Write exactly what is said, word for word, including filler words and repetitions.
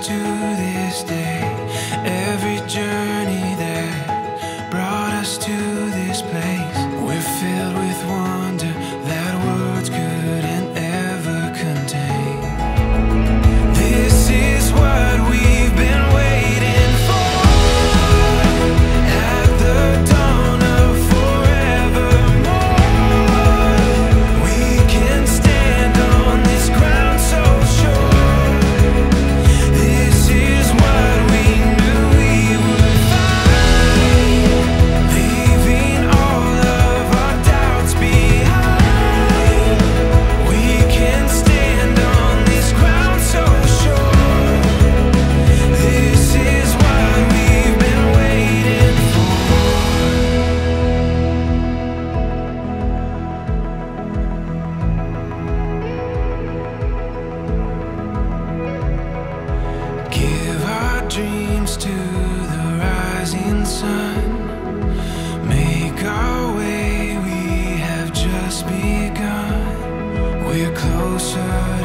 to this day, every journey that brought us to this place. We're filled with wonder that words couldn't ever contain. This is what we've been waiting for, at the dawn of forevermore. We can stand on this ground so sure. This is what we knew we would find, leaving all of our doubts behind. We can stand on this ground so sure. This is what we've been waiting for. Give our dreams to the rising sun. Make our way, we have just begun. We're closer